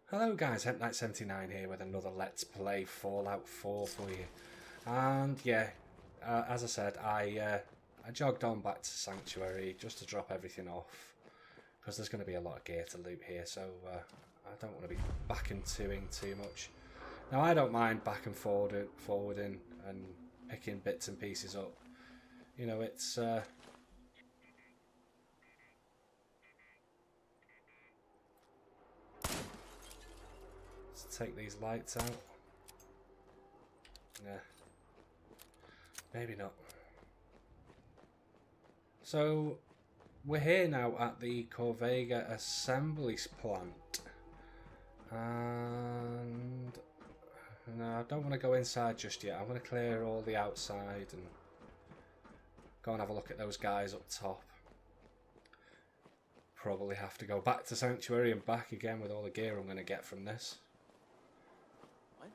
Hello guys, Lexington I here with another Let's Play Fallout 4 for you. And yeah, as I said, I jogged on back to Sanctuary just to drop everything off, because there's going to be a lot of gear to loot here, so I don't want to be back and toing too much. Now I don't mind back and forwarding and picking bits and pieces up. You know, it's... Let's take these lights out. Nah. Maybe not. So, we're here now at the Corvega Assembly Plant. And... no, I don't want to go inside just yet. I'm going to clear all the outside and go and have a look at those guys up top. Probably have to go back to Sanctuary and back again with all the gear I'm going to get from this. What?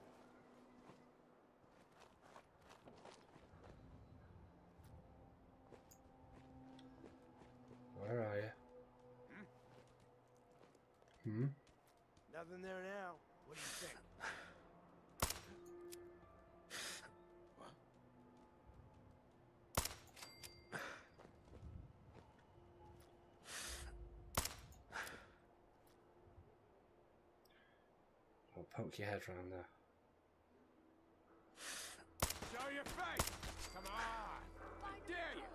Where are you? Hmm? Nothing there now. What do you think? I'll poke your head round there. Show your face! Come on! I dare you!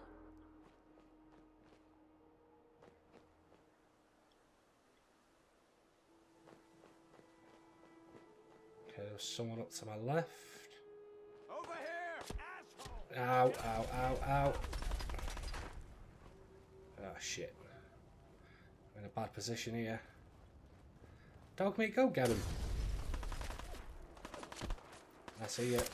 Okay, there's someone up to my left. Over here, asshole! Ow, ow, ow, ow. Oh shit. I'm in a bad position here. Dog meat, go get him. I see you.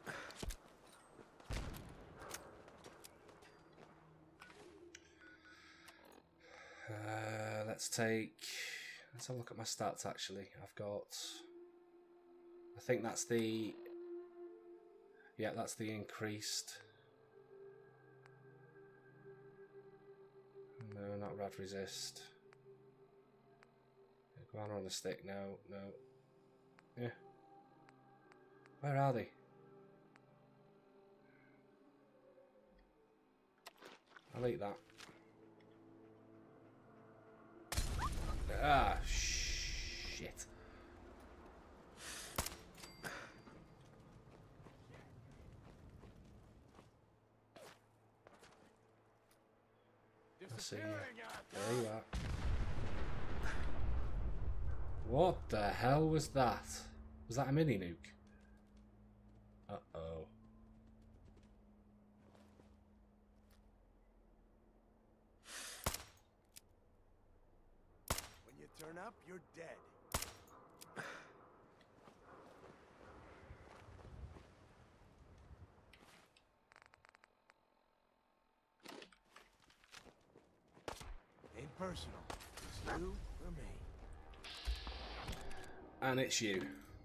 Let's have a look at my stats actually. I've got, I think that's the, yeah, that's the increased. No, not rad resist. Go on the stick, no. Yeah. Where are they? I'll eat that. Ah, shit. I see you. There you are. What the hell was that? Was that a mini nuke? Uh-oh. When you turn up, you're dead. Ain't personal. It's you or me. And it's you.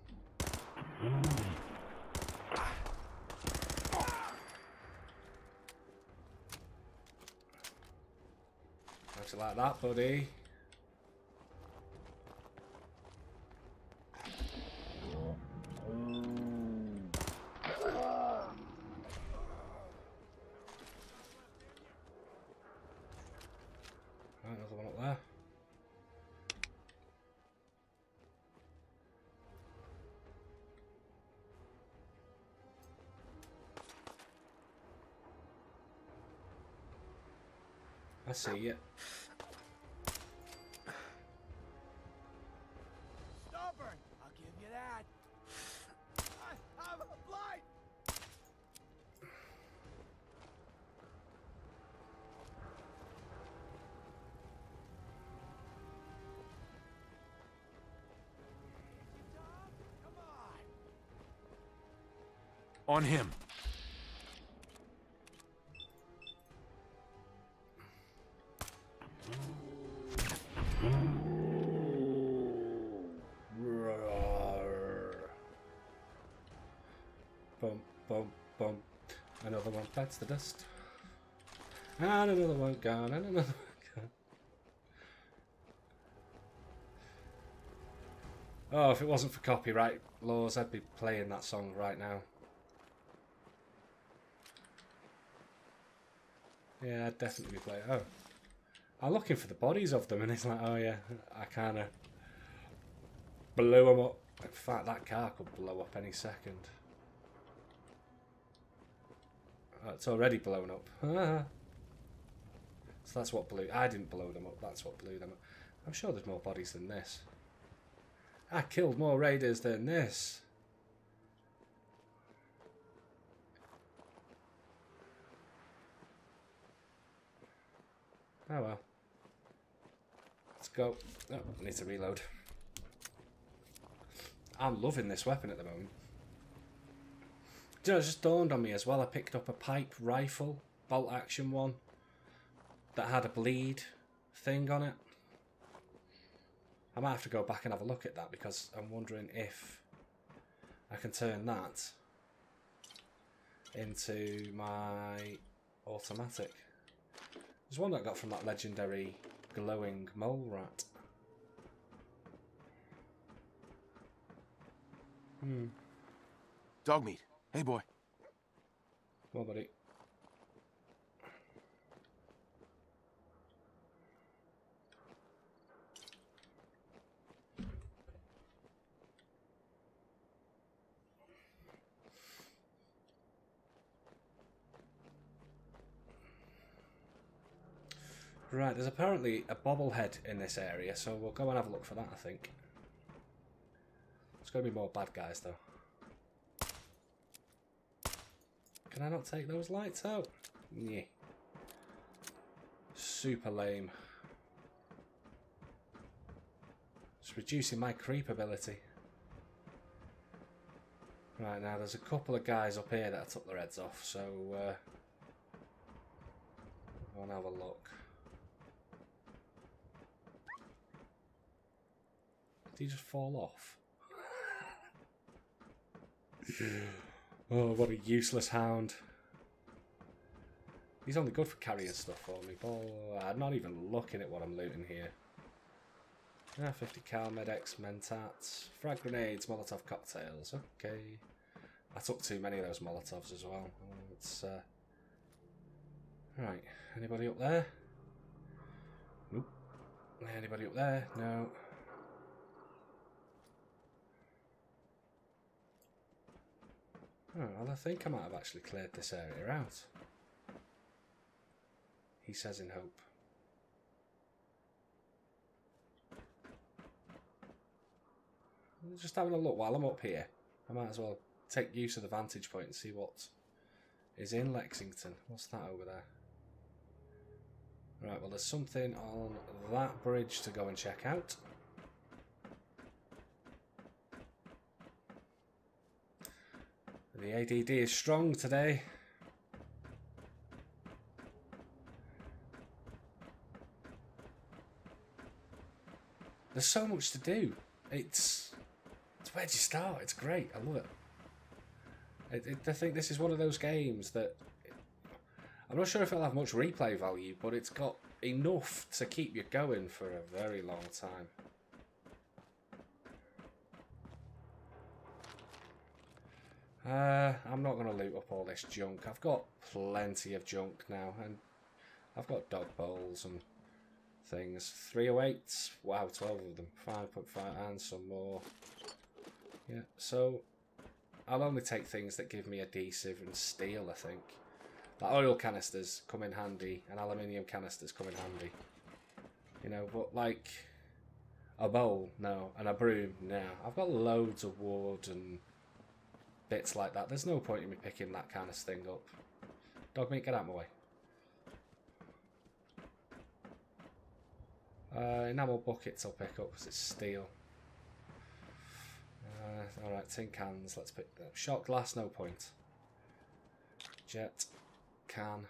How'd you like that, buddy? Right, another one up there. I see you. Stubborn! I'll give you that. I'm a blind! Come on! On him. Roar. Bump, bump, bump. Another one bites the dust. And another one gone, and another one gone. Oh, if it wasn't for copyright laws, I'd be playing that song right now. Yeah, I'd definitely be playing. Oh, I'm looking for the bodies of them, and it's like, oh yeah, I kind of blew them up. In fact, that car could blow up any second. Oh, it's already blown up. So that's what blew... I didn't blow them up, that's what blew them up. I'm sure there's more bodies than this. I killed more raiders than this. Oh well. Let's go. Oh, I need to reload. I'm loving this weapon at the moment. Do you know, it just dawned on me as well. I picked up a pipe rifle, bolt action one, that had a bleed thing on it. I might have to go back and have a look at that because I'm wondering if I can turn that into my automatic. There's one that I got from that legendary glowing mole rat. Dog meat. Hey, boy. Come on, buddy. Right, there's apparently a bobblehead in this area, so we'll go and have a look for that, I think. There's going to be more bad guys, though. Can I not take those lights out? Yeah. Super lame. It's reducing my creep ability. Right, now there's a couple of guys up here that I took their heads off, so I'll have a look. Did he just fall off? Oh, what a useless hound. He's only good for carrying stuff for me. Oh, I'm not even looking at what I'm looting here. 50 cal, Med-X, Mentats, frag grenades, Molotov cocktails. Okay. I took too many of those Molotovs as well. It's right. Anybody up there? Nope. Anybody up there? No. Oh, well, I think I might have actually cleared this area out. He says in hope. Just having a look while I'm up here. I might as well take use of the vantage point and see what is in Lexington. What's that over there? Right, well, there's something on that bridge to go and check out. The ADD is strong today. There's so much to do. It's where do you start? It's great. I love it. I think this is one of those games that I'm not sure if it'll have much replay value, but it's got enough to keep you going for a very long time. I'm not going to loot up all this junk. I've got plenty of junk now, and I've got dog bowls and things. 308s, wow, 12 of them. 5.5 and some more. Yeah, so I'll only take things that give me adhesive and steel, I think. Like oil canisters come in handy, and aluminium canisters come in handy. You know, but like a bowl, no, and a broom, no. I've got loads of wood and bits like that. There's no point in me picking that kind of thing up. Dog meat, get out of my way. Enamel buckets I'll pick up because it's steel. Alright, tin cans, let's pick that. Shot glass, no point. Jet, can,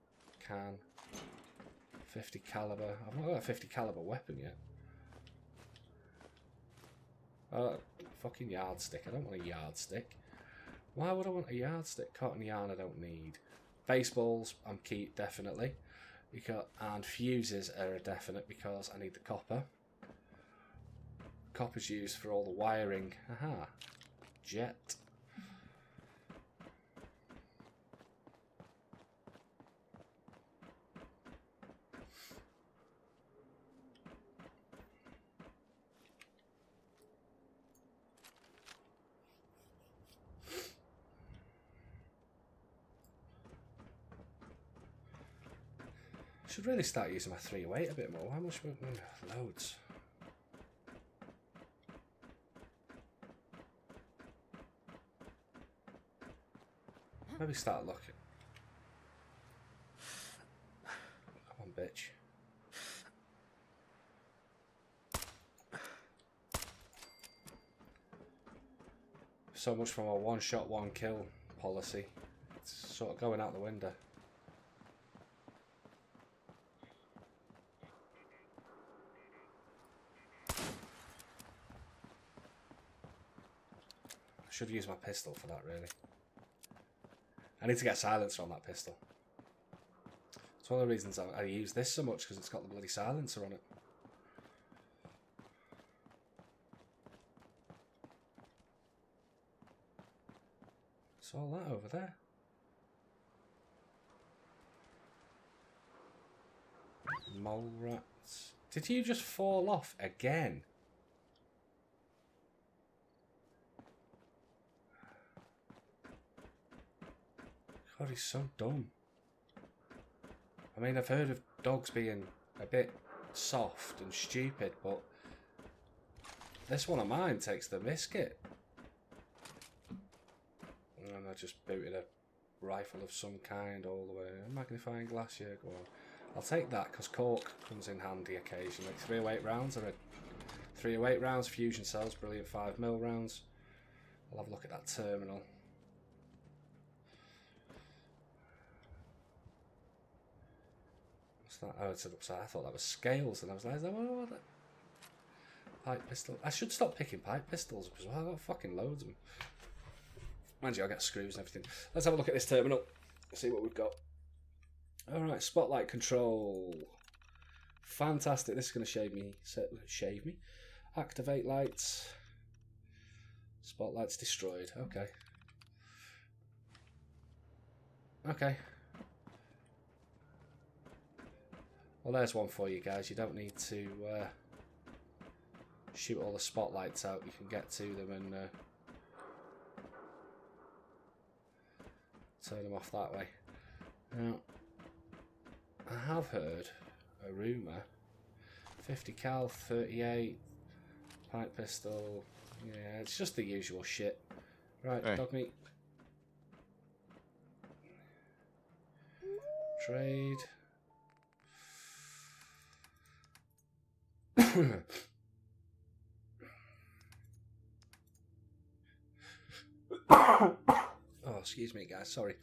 50 caliber. I've not got a 50 caliber weapon yet. Fucking yardstick. I don't want a yardstick. Why would I want a yardstick? Cotton yarn I don't need. Baseballs, I'm key, definitely. And fuses are a definite because I need the copper. copper's used for all the wiring. Aha. Jet. Should really start using my 308 a bit more. How much? Loads. Maybe start looking. Come on, bitch. So much from a one-shot, one-kill policy. It's sort of going out the window. I should use my pistol for that, really. I need to get a silencer on that pistol. It's one of the reasons I use this so much, because it's got the bloody silencer on it. It's all that over there. Mole rats. Did you just fall off again? God, he's so dumb. I mean, I've heard of dogs being a bit soft and stupid, but this one of mine takes the biscuit. And I just booted a rifle of some kind all the way. A magnifying glass, yeah, go on. I'll take that, because cork comes in handy occasionally. 308 rounds, I read 308 rounds, fusion cells, brilliant 5mm rounds. I'll have a look at that terminal. That? Oh, it's an upside. I thought that was scales, and I was like, oh, what? Pipe pistol. I should stop picking pipe pistols because I've got fucking loads of them. Mind you, I get screws and everything. Let's have a look at this terminal. See what we've got. All right, spotlight control. Fantastic. This is going to shave me. Activate lights. Spotlight's destroyed. Okay. Okay. Well, there's one for you guys. You don't need to shoot all the spotlights out. You can get to them and turn them off that way. Now, I have heard a rumour. 50 cal, 38, pipe pistol. Yeah, it's just the usual shit. Right, hey. Dog meat. Trade. Oh, excuse me, guys. Sorry.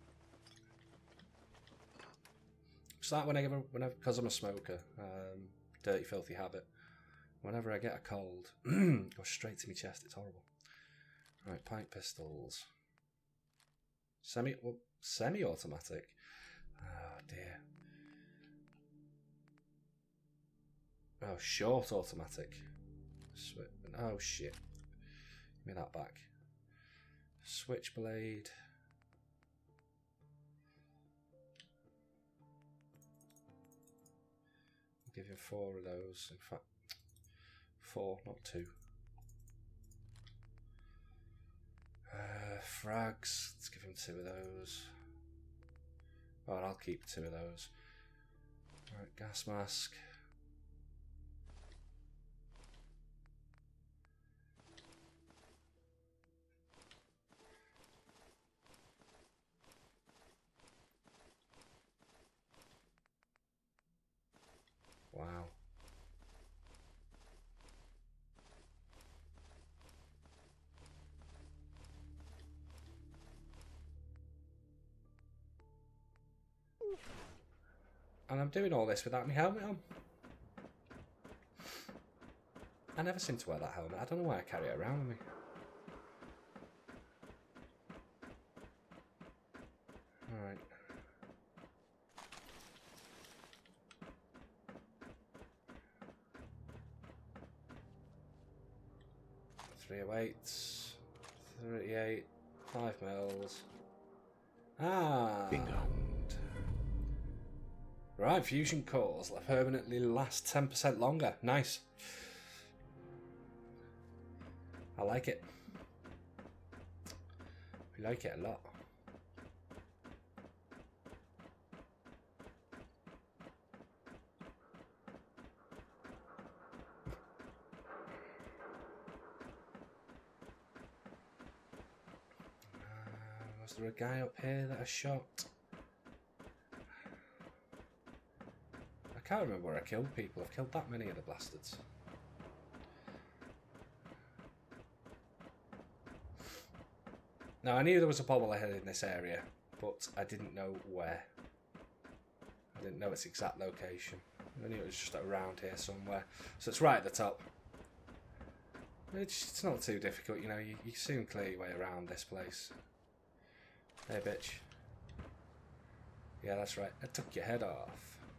It's like whenever, because I'm a smoker, dirty, filthy habit. Whenever I get a cold, it goes straight to my chest. It's horrible. Right, pipe pistols. Semi-automatic. Oh dear. Oh, short automatic. Oh shit. Give me that back. Switchblade. I'll give you 4 of those. In fact, 4, not 2. Frags. Let's give him 2 of those. Oh, and I'll keep 2 of those. Right, gas mask. Wow. And I'm doing all this without my helmet on. I never seem to wear that helmet. I don't know why I carry it around with me. Alright. 308, 38, 5 mils. And Bingo. Right, fusion cores permanently last 10% longer. Nice. I like it. We like it a lot. Was there a guy up here that I shot? I can't remember where I killed people. I've killed that many of the bastards. Now, I knew there was a bobblehead in this area, but I didn't know where. I didn't know its exact location. I knew it was just around here somewhere. So it's right at the top. It's not too difficult, you know, you soon clear your way around this place. Hey, bitch. Yeah, that's right. I took your head off.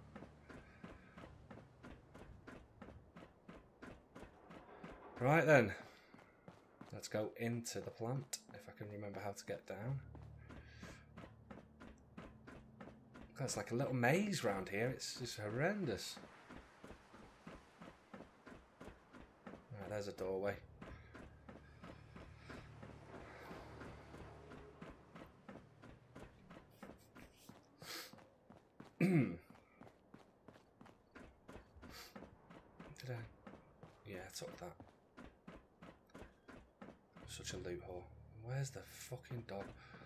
Right then. Let's go into the plant, if I can remember how to get down. God, it's like a little maze round here. It's horrendous. Right, there's a doorway. Did I? Yeah, I took that. Such a loot hole. Where's the fucking dog?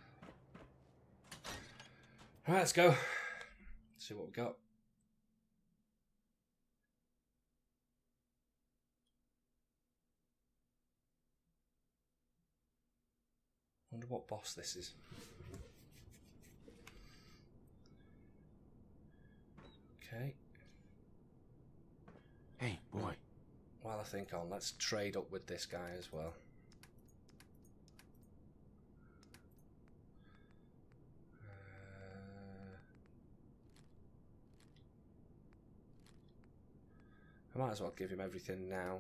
Alright, let's go. See what we got. Wonder what boss this is. Okay. Hey, boy. While I think on, let's trade up with this guy as well. I might as well give him everything now.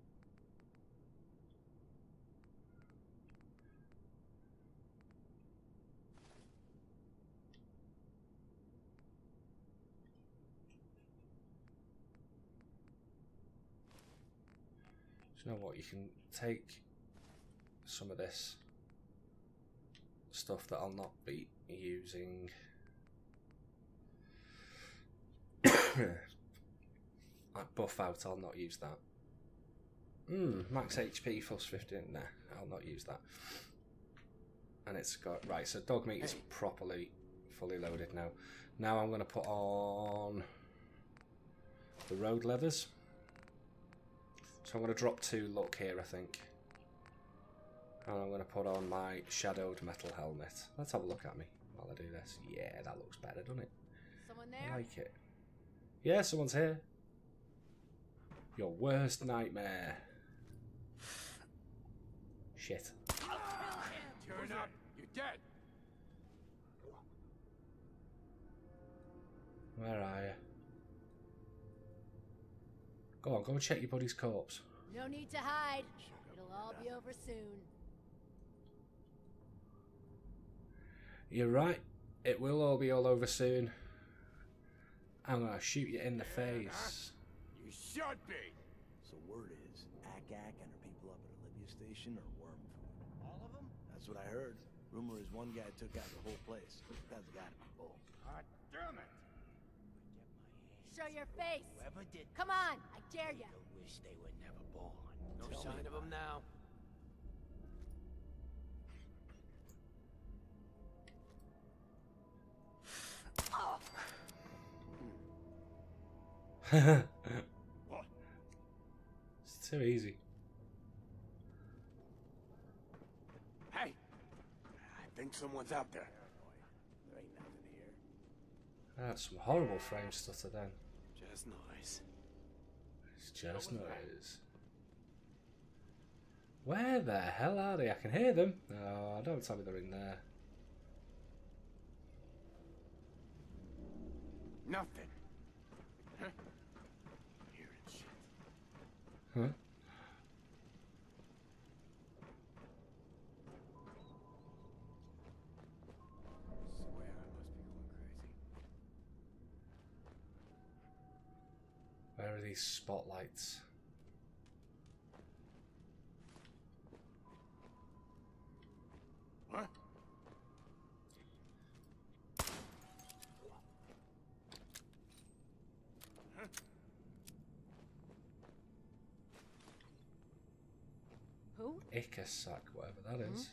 Do you know what? You can take some of this stuff that I'll not be using. Like buff out, I'll not use that. Max HP plus 15. Nah, I'll not use that. And it's got right. So dog meat is properly fully loaded now. Now I'm going to put on the road leathers. So I'm going to drop 2 luck here, I think. And I'm going to put on my shadowed metal helmet. Let's have a look at me while I do this. Yeah, that looks better, doesn't it? Someone there? I like it. Yeah, someone's here. Your worst nightmare. Shit. Turn up. You're dead. Where are you? Go on, go check your buddy's corpse. No need to hide. It'll all be over soon. You're right. It will all be all over soon. I'm gonna shoot you in the face. You should be. So word is, Ack and her people up at Olivia Station are worm food. All of them? That's what I heard. Rumor is one guy took out the whole place. That's gotta be bull. God damn it. Show your face. Whoever did Come on, I dare ya. wish they were never born. No sign of him now. What? It's too easy. Hey! I think someone's out there. There ain't nothing here. That's some horrible frame stutter then. Just noise. It's just noise. Where the hell are they? I can hear them. Oh, don't tell me they're in there. Nothing. Huh? Hearing shit. Huh? are these spotlights? What? Who? Icasac, whatever that is.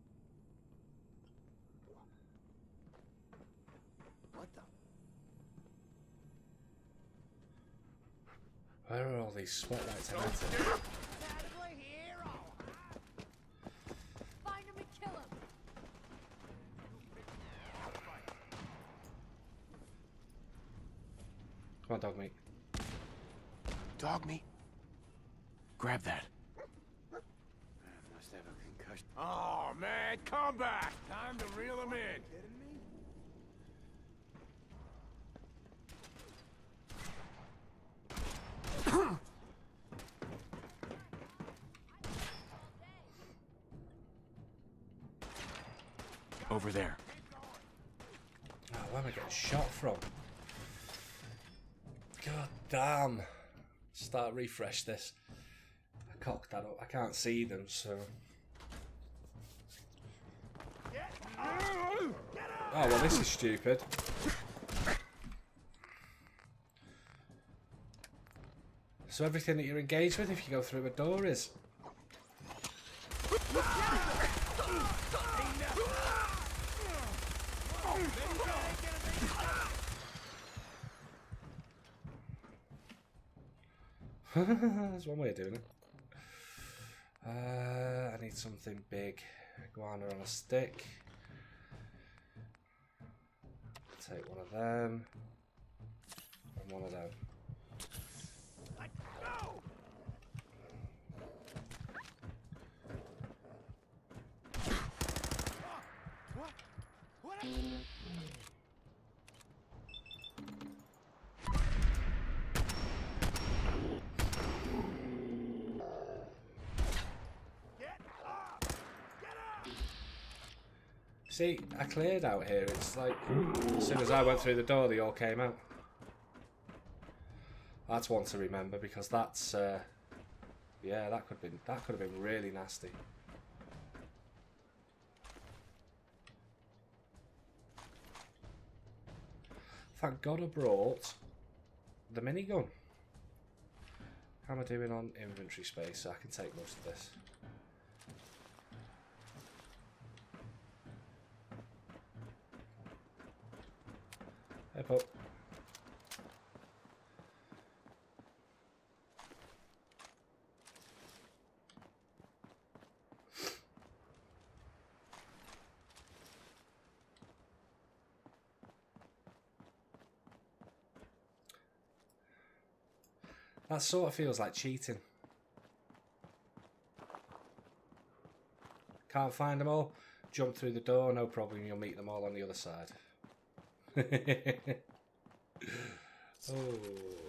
What the? Where are all these spotlights emitting? Find him and kill him. Come on, dog meat. Dog meat? Grab that. Must have a concussion. Oh, man, come back! Time to reel him in. Over there. Oh, where am I getting shot from? God damn. Start refresh this. I cocked that up. I can't see them, so. Oh, well, this is stupid. So everything that you're engaged with if you go through a door is. There's one way of doing it. I need something big. Iguana on a stick. Take one of them. And one of them. See, I cleared out here. It's like as soon as I went through the door, they all came out. That's one to remember because that's yeah, that could have been really nasty. Thank God I brought the minigun. How am I doing on inventory space? So I can take most of this. Hey, pup. That sort of feels like cheating. Can't find them all? Jump through the door, no problem, you'll meet them all on the other side. Oh,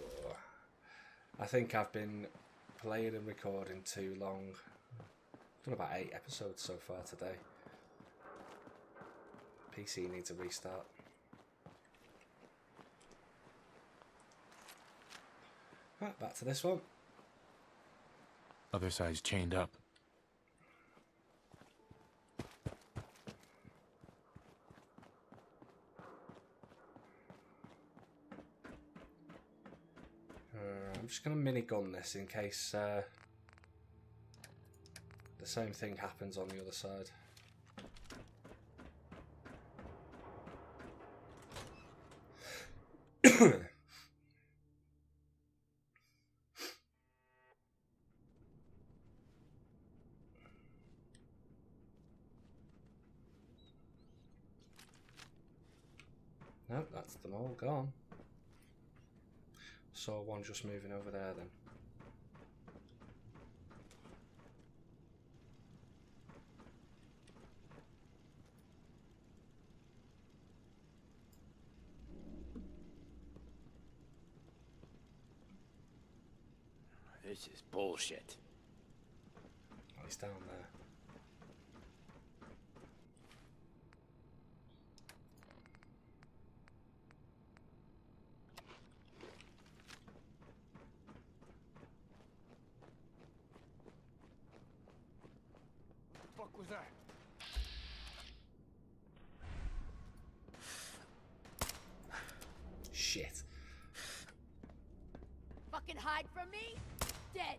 I think I've been playing and recording too long. I've done about 8 episodes so far today. PC needs a restart. Right, back to this one. Other side's chained up. I'm just going to minigun this in case the same thing happens on the other side. No, that's them all gone. Saw one just moving over there then. This is bullshit. Oh, he's down there. was that? Shit. Fucking hide from me? Dead.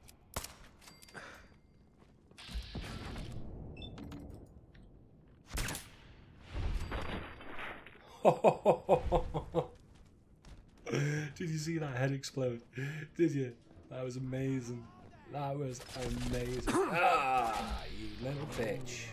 Did you see that head explode? Did you? That was amazing. That was amazing. Ah, you little bitch.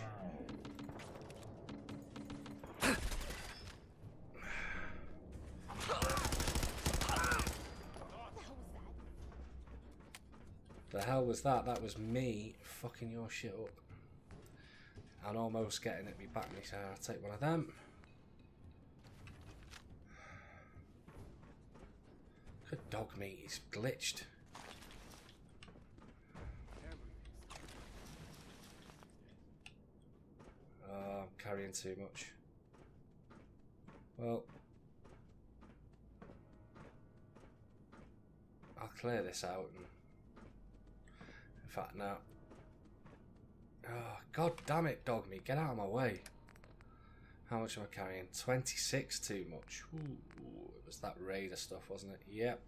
The hell was that? That was me fucking your shit up. And almost getting at me back. So I'll take one of them. Good dog meat, he's glitched. Oh, I'm carrying too much. Well, I'll clear this out. And in fact, no. Oh, god damn it, dog meat, get out of my way. How much am I carrying? 26 too much. Ooh, it was that raider stuff, wasn't it? Yep.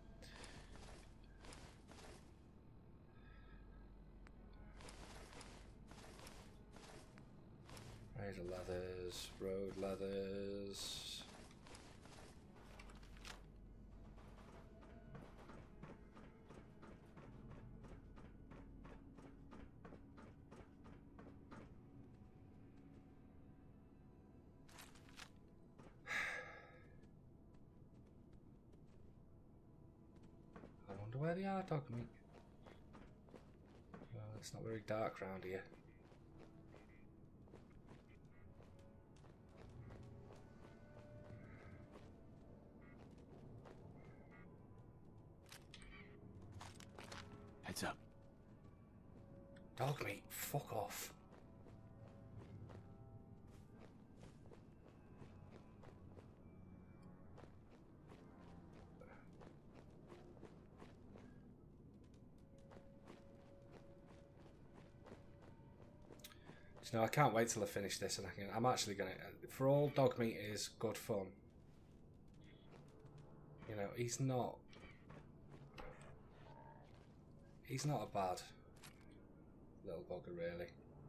Raider leathers, road leathers. Where they are, dog meat? Well, it's not very dark around here. Heads up. Dog meat, fuck off. You know, I can't wait till I finish this, and I'm actually gonna. For all dog meat is good fun. You know, he's not a bad little bugger, really.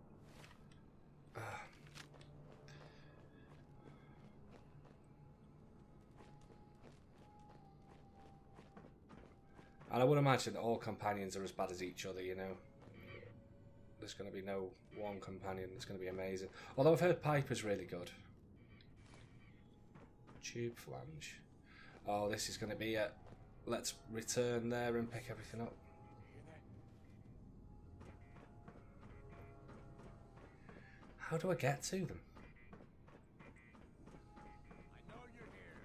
And I would imagine all companions are as bad as each other, you know. There's going to be no one companion that's going to be amazing. Although I've heard Piper's really good. Tube flange. Oh, this is going to be a... Let's return there and pick everything up. How do I get to them? I know you're here.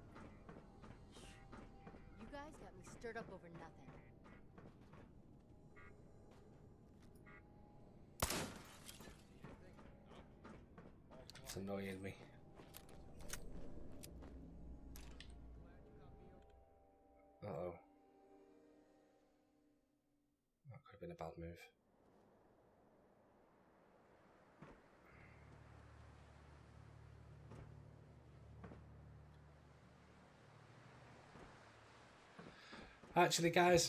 You guys got me stirred up over nothing. It's annoying me. Uh-oh. That could have been a bad move. Actually, guys,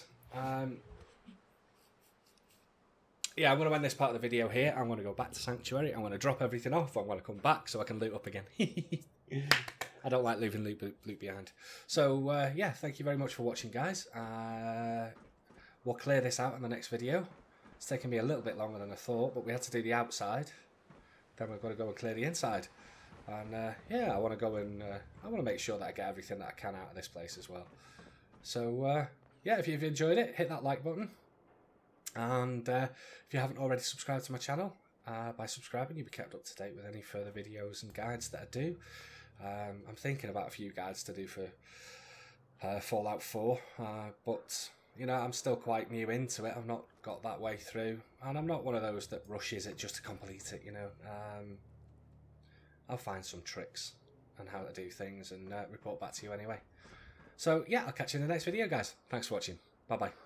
yeah, I'm going to end this part of the video here. I'm going to go back to Sanctuary. I'm going to drop everything off. I'm going to come back so I can loot up again. I don't like leaving loot behind. So, yeah, thank you very much for watching, guys. We'll clear this out in the next video. It's taken me a little bit longer than I thought, but we had to do the outside. Then we've got to go and clear the inside. And, yeah, I want to go and... I want to make sure that I get everything that I can out of this place as well. So, yeah, if you've enjoyed it, hit that like button. And if you haven't already subscribed to my channel, by subscribing, you'll be kept up to date with any further videos and guides that I do. I'm thinking about a few guides to do for Fallout 4, but, you know, I'm still quite new into it. I've not got that way through, and I'm not one of those that rushes it just to complete it, you know. I'll find some tricks on how to do things and report back to you anyway. So, yeah, I'll catch you in the next video, guys. Thanks for watching. Bye-bye.